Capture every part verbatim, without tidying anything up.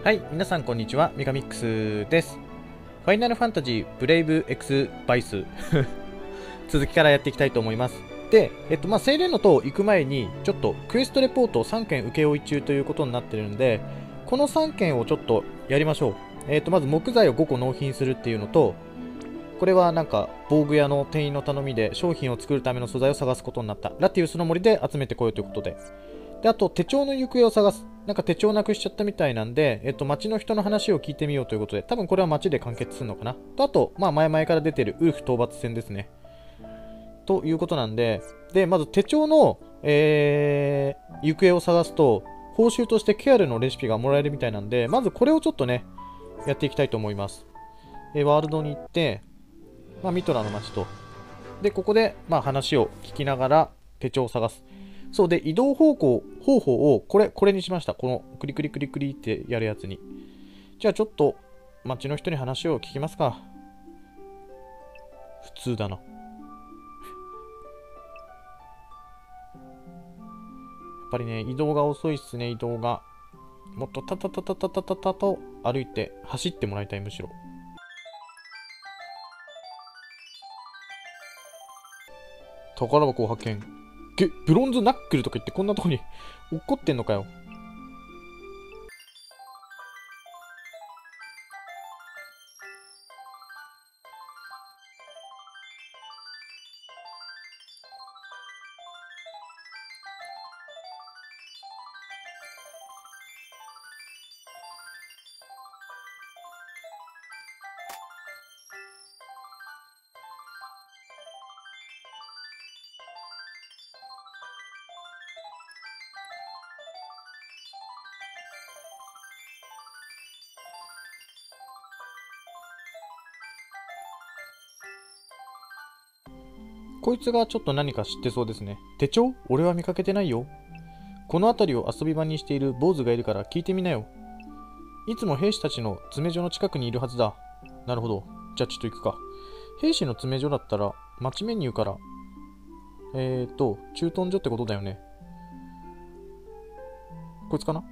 はい、皆さんこんにちは、ミカミックスです。ファイナルファンタジーブレイブエクスバイス続きからやっていきたいと思います。で、えっと、まあ、セイレーノと行く前に、ちょっとクエストレポートをさんけん請負中ということになってるんで、このさんけんをちょっとやりましょう。えっと、まず木材をごこ納品するっていうのと、これはなんか防具屋の店員の頼みで商品を作るための素材を探すことになった。ラティウスの森で集めてこようということで。で、あと手帳の行方を探す。なんか手帳なくしちゃったみたいなんで、えっと、街の人の話を聞いてみようということで、多分これは街で完結するのかな。と、あと、まあ前々から出てるウルフ討伐戦ですね。ということなんで、で、まず手帳の、えー、行方を探すと、報酬としてケアルのレシピがもらえるみたいなんで、まずこれをちょっとね、やっていきたいと思います。えー、ワールドに行って、まあ、ミトラの街と。で、ここで、まあ、話を聞きながら手帳を探す。そうで、移動方向、方法を、これ、これにしました。この、クリクリクリクリってやるやつに。じゃあちょっと、街の人に話を聞きますか。普通だな。やっぱりね、移動が遅いっすね、移動が。もっとタタタタタタタタと歩いて、走ってもらいたい、むしろ。宝箱を発見。げ、ブロンズナックルとか言ってこんなとこに落っこってんのかよ。こいつがちょっと何か知ってそうですね。手帳？俺は見かけてないよ。この辺りを遊び場にしている坊主がいるから聞いてみなよ。いつも兵士たちの詰め所の近くにいるはずだ。なるほど。じゃあちょっと行くか。兵士の詰め所だったら、街メニューから、えーと、駐屯所ってことだよね。こいつかな？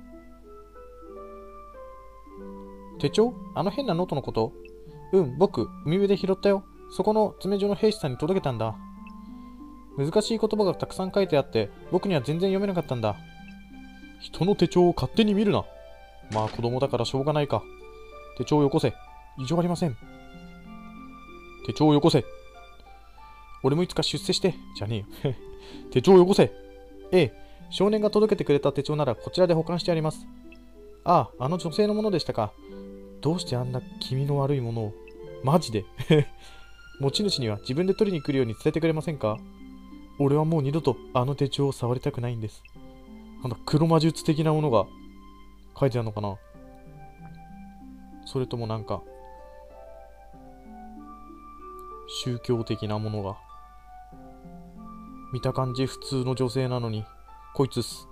手帳？あの変なノートのこと？うん、僕、海辺で拾ったよ。そこの詰め所の兵士さんに届けたんだ。難しい言葉がたくさん書いてあって、僕には全然読めなかったんだ。人の手帳を勝手に見るな。まあ子供だからしょうがないか。手帳をよこせ。異常ありません。手帳をよこせ。俺もいつか出世して。じゃねえよ。手帳をよこせ。ええ、少年が届けてくれた手帳ならこちらで保管してあります。ああ、あの女性のものでしたか。どうしてあんな気味の悪いものを。マジで。持ち主には自分で取りに来るように伝えてくれませんか？俺はもう二度とあの手帳を触りたくないんです。なんだ、黒魔術的なものが書いてあるのかな？それともなんか、宗教的なものが。見た感じ普通の女性なのに、こいつっす。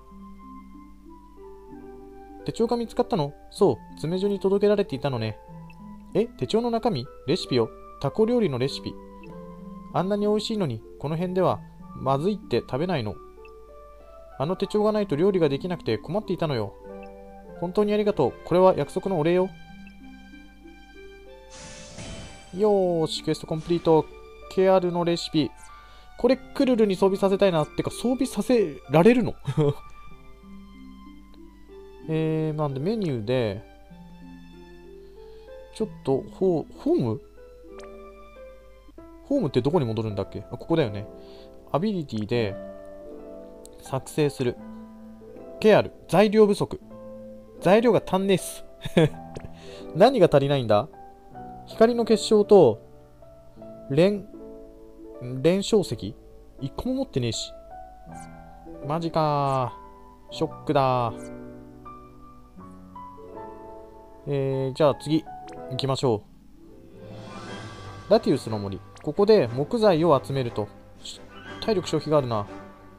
手帳が見つかったの？そう、詰め所に届けられていたのね。え、手帳の中身？レシピよ。タコ料理のレシピ。あんなに美味しいのに、この辺ではまずいって食べないの。あの手帳がないと料理ができなくて困っていたのよ。本当にありがとう。これは約束のお礼よ。よーし、クエストコンプリート。ケアルのレシピ。これクルルに装備させたいな。ってか装備させられるのえー、なんでメニューで、ちょっと、ホー、ホームホームってどこに戻るんだっけ？あ、ここだよね。アビリティで、作成する。ケアル。材料不足。材料が足んねえっす。何が足りないんだ？光の結晶と、連、連晶石一個も持ってねえし。マジかー。ショックだー。えー、じゃあ次、行きましょう。ラティウスの森。ここで木材を集めると。体力消費があるな。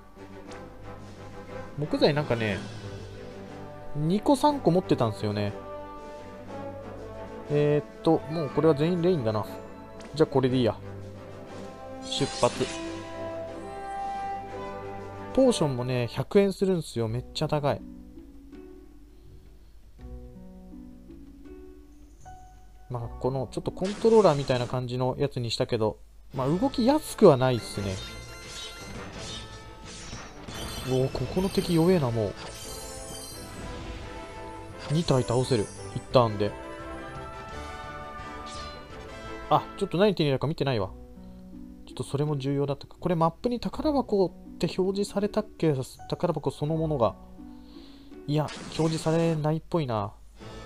木材なんかね、にこさんこ持ってたんですよね。えー、っと、もうこれは全員レインだな。じゃあこれでいいや。出発。ポーションもね、ひゃくえんするんすよ。めっちゃ高い。 まあ、このちょっとコントローラーみたいな感じのやつにしたけど、まあ、動きやすくはないっすね。おお、ここの敵弱えな、もう。に体倒せる。いちターンで。あ、ちょっと何手に入れるか見てないわ。ちょっとそれも重要だったか。これマップに宝箱って表示されたっけ？宝箱そのものが。いや、表示されないっぽいな。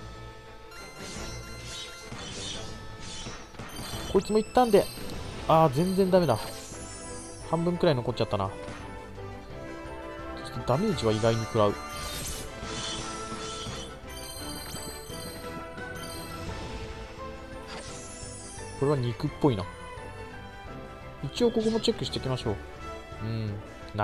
こいつも一旦で。ああ、全然ダメだ。半分くらい残っちゃったな。ちょっとダメージは意外に食らう。これは肉っぽいな。一応ここもチェックしていきましょう。うん、ない。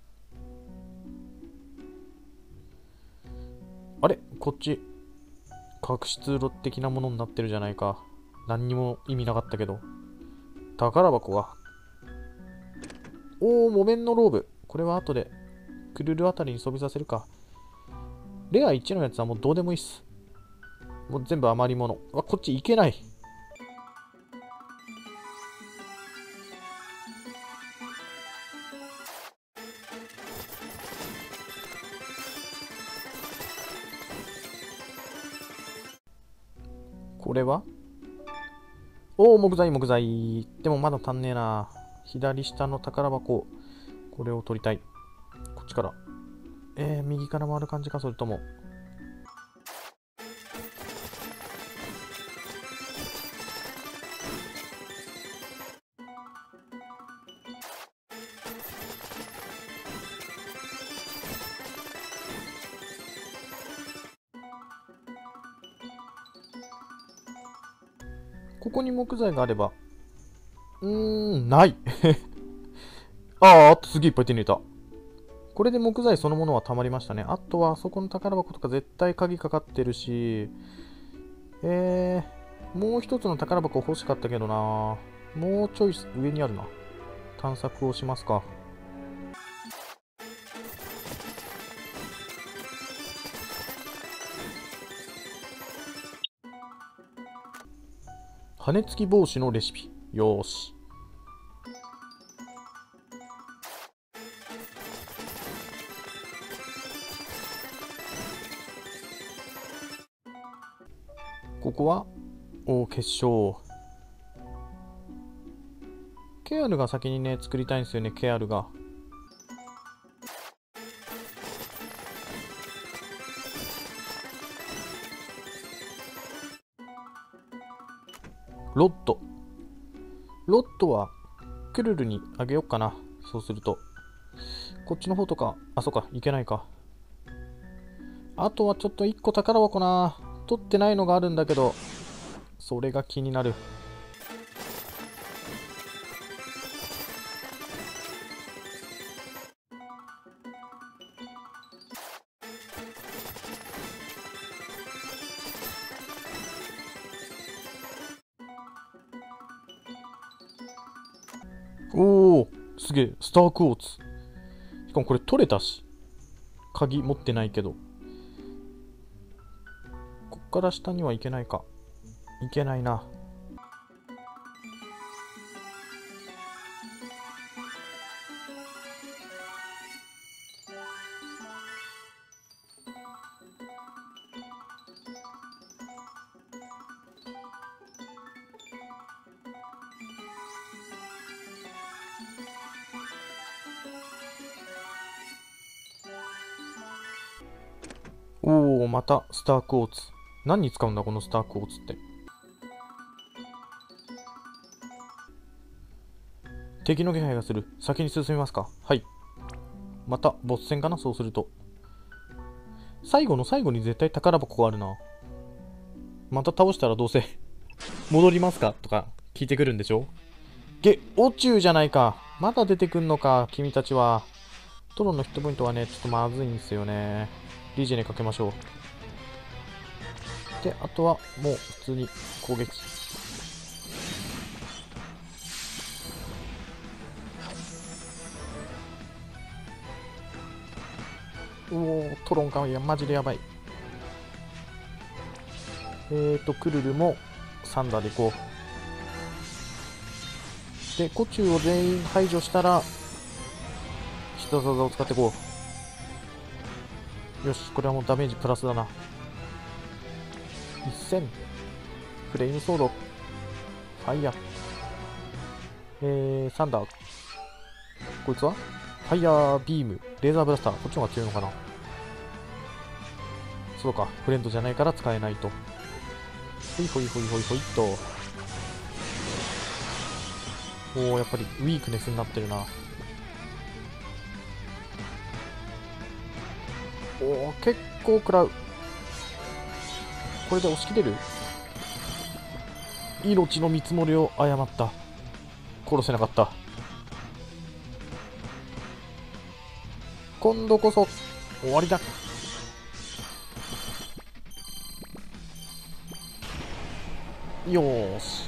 あれこっち、隠し通路的なものになってるじゃないか。何にも意味なかったけど。宝箱が。おー、木綿のローブ。これは後で、クルルあたりに装備させるか。レアいちのやつはもうどうでもいいっす。もう全部余り物。あ、こっち行けない。これはおお、木材、木材。でもまだ足んねえな。左下の宝箱。これを取りたい。こっちから。えー、右から回る感じか、それとも。ここに木材があれば。うーん、ない。ああ、あとすげえいっぱい手に入れた。これで木材そのものは溜まりましたね。あとはあそこの宝箱とか絶対鍵かかってるし、えー、もう一つの宝箱欲しかったけどな。もうちょい上にあるな。探索をしますか。羽根付き帽子のレシピ。よーし。ここはお結晶。ケアルが先にね、作りたいんですよね、ケアルが。ロッド。ロッドはクルルにあげようかな。そうすると。こっちの方とか、あ、そうか、いけないか。あとはちょっといっこ宝箱な。取ってないのがあるんだけど、それが気になる。おお、すげえ、スタークォーツ。しかもこれ取れたし。鍵持ってないけど。こっから下には行けないか。行けないな。おお、またスタークォーツ。何に使うんだこのスタークォーツって。敵の気配がする。先に進みますか。はい。またボス戦かな、そうすると。最後の最後に絶対宝箱があるな。また倒したらどうせ戻りますかとか聞いてくるんでしょ。げ、オチューじゃないか。まだ出てくんのか、君たちは。トロンのヒットポイントはね、ちょっとまずいんですよね。リージェネかけましょう。で、あとはもう普通に攻撃。おお、トロンか。いや、マジでやばい。えーと、クルルもサンダーでいこう。で、コチュウを全員排除したら、必殺技を使っていこう。よし、これはもうダメージプラスだな。せん。フレイムソード。ファイヤー。えー、サンダー。こいつはファイヤービーム。レーザーブラスター。こっちの方が強いのかな。そうか。フレンドじゃないから使えないと。ほいほいほいほいほいっと。おー、やっぱりウィークネスになってるな。おー、結構食らう。これで押し切れる？命の見積もりを誤った。殺せなかった。今度こそ終わりだ。よーし。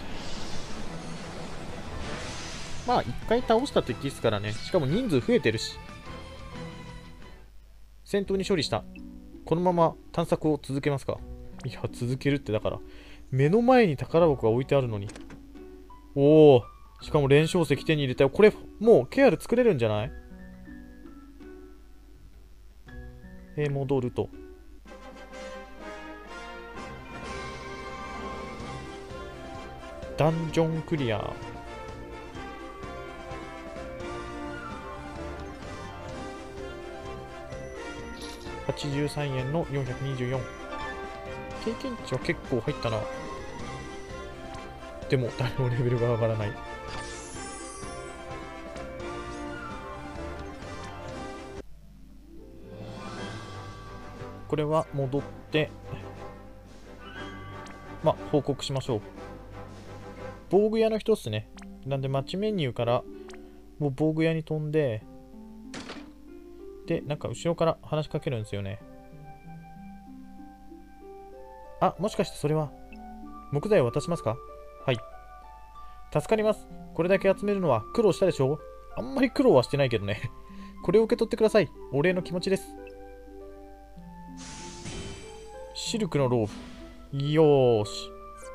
まあ一回倒した敵ですからね。しかも人数増えてるし。戦闘に勝利した。このまま探索を続けますか？いや、続けるってだから目の前に宝箱が置いてあるのに。おお、しかも連勝石手に入れたよ。これもうケアル作れるんじゃない？えー、戻ると。ダンジョンクリア。はちじゅうさんえんのよんひゃくにじゅうよん。経験値は結構入ったな。でも誰もレベルが上がらない。これは戻ってまあ報告しましょう。防具屋の人っすね。なんで街メニューからもう防具屋に飛んで、でなんか後ろから話しかけるんですよね。あ、もしかしてそれは木材を渡しますか？はい、助かります。これだけ集めるのは苦労したでしょう？あんまり苦労はしてないけどね。これを受け取ってください。お礼の気持ちです。シルクのローブ。よーし。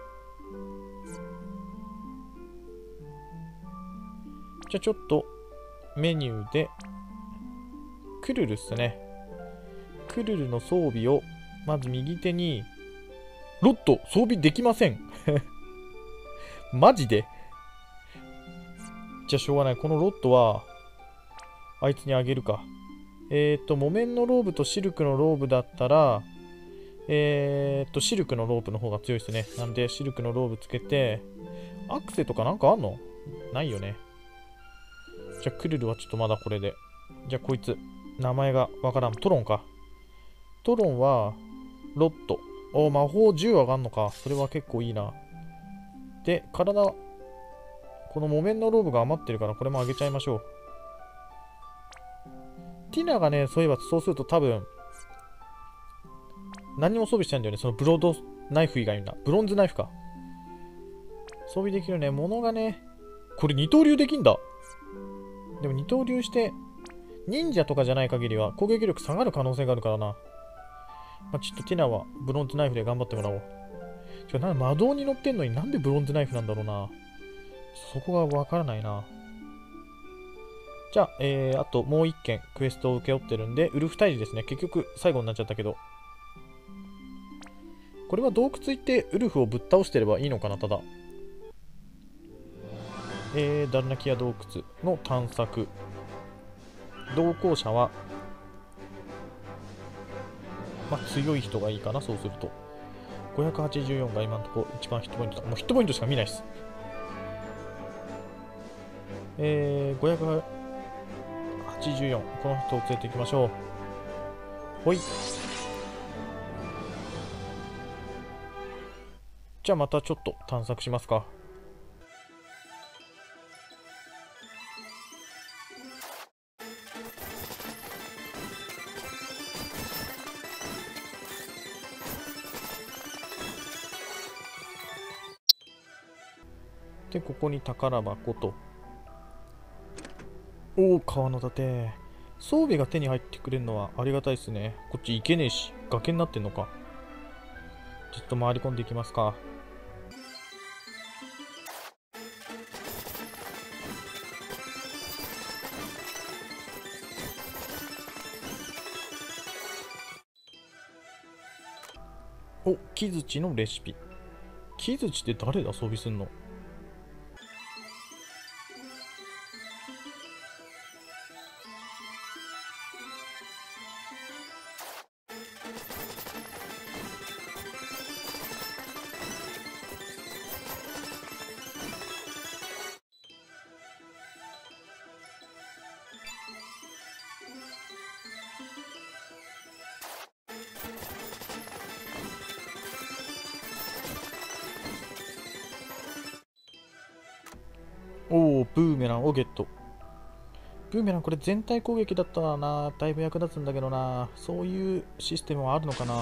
じゃあちょっとメニューでクルルっすね。クルルの装備をまず右手に。ロット装備できません。マジで？じゃあしょうがない。このロットはあいつにあげるか。えっと木綿のローブとシルクのローブだったら、えっとシルクのローブの方が強いですね。なんでシルクのローブつけて、アクセとかなんかあんの？ないよね。じゃあクルルはちょっとまだこれで。じゃあこいつ名前がわからん。トロンか。トロンはロット。お、魔法じゅう上がんのか。それは結構いいな。で、体、この木綿のローブが余ってるから、これもあげちゃいましょう。ティナがね、そういえばそうすると多分、何も装備してないんだよね。そのブロードナイフ以外にな。ブロンズナイフか。装備できるね。物がね、これ二刀流できんだ。でも二刀流して、忍者とかじゃない限りは攻撃力下がる可能性があるからな。まあ、ちょっとティナはブロンズナイフで頑張ってもらおう。ちょ、なんで魔導に乗ってんのになんでブロンズナイフなんだろうな。そこがわからないな。じゃあ、えー、あともう一件クエストを請け負ってるんで、ウルフ退治ですね。結局最後になっちゃったけど。これは洞窟行ってウルフをぶっ倒してればいいのかな、ただ。えー、ダルナキア洞窟の探索。同行者は、まあ、強い人がいいかな、そうすると。ごひゃくはちじゅうよんが今のところ一番ヒットポイントだ。もうヒットポイントしか見ないです。えー、ごひゃくはちじゅうよん。この人を連れて行きましょう。ほい。じゃあまたちょっと探索しますか。で、ここに宝箱と。おお、川の盾。装備が手に入ってくれるのはありがたいですね。こっち行けねえし、崖になってんのか。ちょっと回り込んでいきますか。 お、木槌のレシピ。木槌って誰で遊びすんの？おお、ブーメランをゲット。ブーメランこれ全体攻撃だったらな、だいぶ役立つんだけどな。そういうシステムはあるのかな。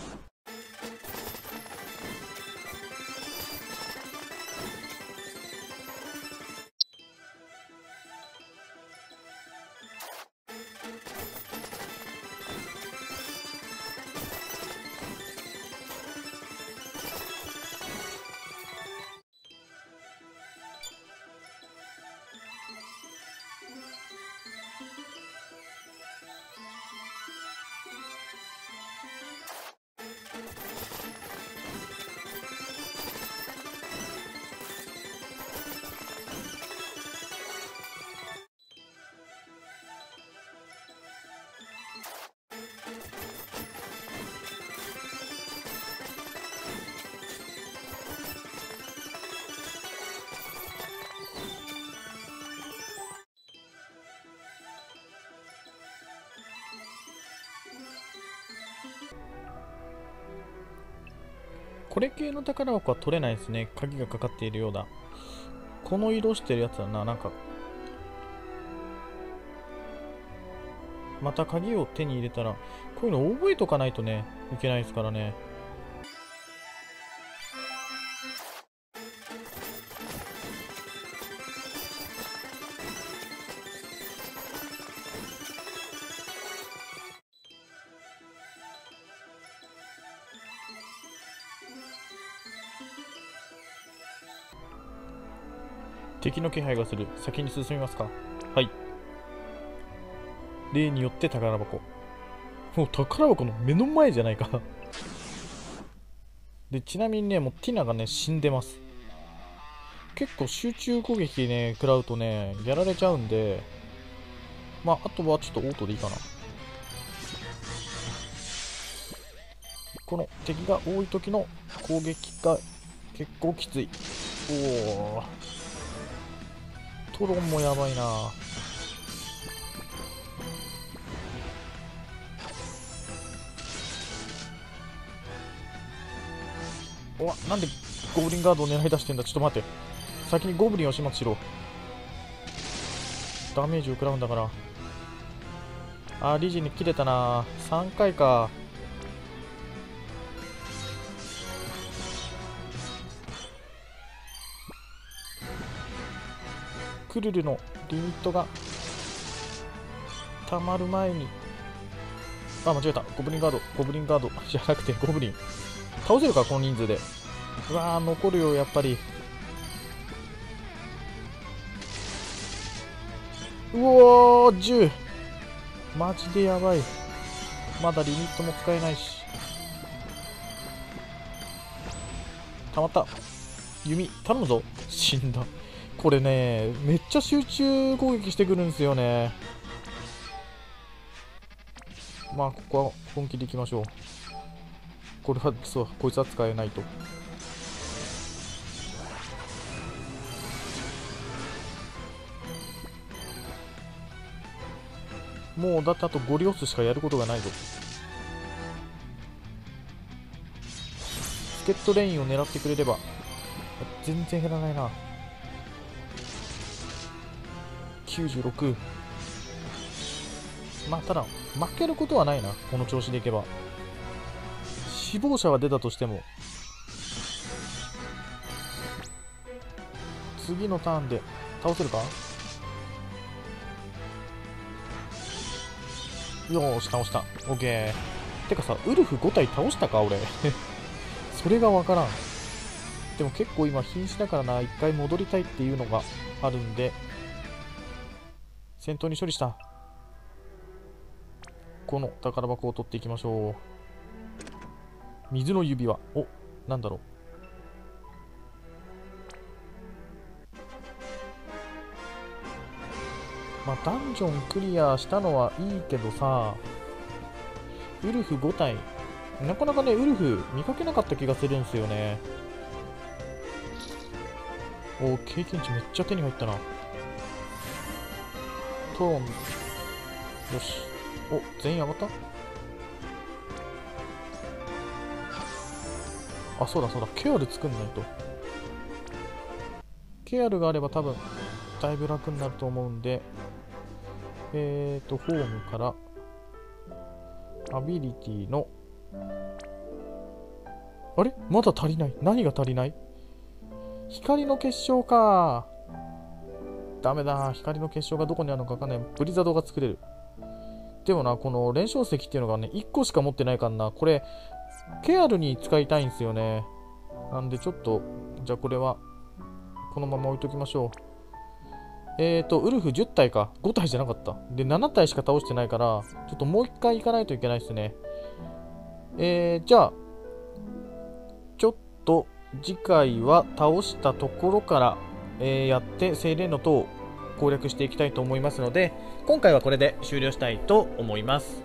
これ系の宝箱は取れないですね。鍵がかかっているようだ。この色してるやつだな。なんかまた鍵を手に入れたら、こういうの覚えとかないとね、いけないですからね。敵の気配がする。先に進みますか。はい。例によって宝箱。もう宝箱の目の前じゃないかで、ちなみにね、もうティナがね、死んでます。結構集中攻撃ね、食らうとね、やられちゃうんで、まあ、あとはちょっとオートでいいかな。この敵が多い時の攻撃が結構きつい。おお。トロンもやばいな。おわ、なんでゴブリンガードを狙い出してんだ。ちょっと待って。先にゴブリンを始末しろ。ダメージを食らうんだから。あー、リジに切れたな。さんかいか。クルルのリミットが溜まる前に。あ、間違えた。ゴブリンガード。ゴブリンガードじゃなくてゴブリン。倒せるか、この人数で。うわー、残るよ、やっぱり。うおー、じゅう。マジでやばい。まだリミットも使えないし。たまった。弓、頼むぞ。死んだ。これね、めっちゃ集中攻撃してくるんですよね。まあ、ここは本気でいきましょう。これは、そう、こいつは使えないと。もう、だってあとゴリオスしかやることがないぞ。スケットレインを狙ってくれれば。全然減らないな。きゅうじゅうろく。まあ、ただ、負けることはないな。この調子でいけば。死亡者は出たとしても、次のターンで倒せるか。よーし、倒した。オッケー。てかさ、ウルフご体倒したか俺それがわからん。でも結構今瀕死だからな。一回戻りたいっていうのがあるんで、戦闘に処理した。この宝箱を取っていきましょう。 水の指輪。お、なんだろう。まあ、ダンジョンクリアしたのはいいけどさ、ウルフごたい。なかなかね、ウルフ見かけなかった気がするんですよね。お、経験値めっちゃ手に入ったな。トーン。よし。お、全員上がった？あ、そうだそうだ。ケアル作んないと。ケアルがあれば多分、だいぶ楽になると思うんで、えーと、ホームから、アビリティの、あれまだ足りない。何が足りない？光の結晶か。ダメだ。光の結晶がどこにあるのかわかんない。ブリザードが作れる。でもな、この連勝石っていうのがね、いっこしか持ってないからな。これ、ケアルに使いたいんですよね。なんでちょっと、じゃあこれは、このまま置いときましょう。えーと、ウルフじゅったいか。ごたいじゃなかった。で、ななたいしか倒してないから、ちょっともういっかい行かないといけないですね。えー、じゃあ、ちょっと、次回は倒したところから、えー、やって、精霊の塔を攻略していきたいと思いますので、今回はこれで終了したいと思います。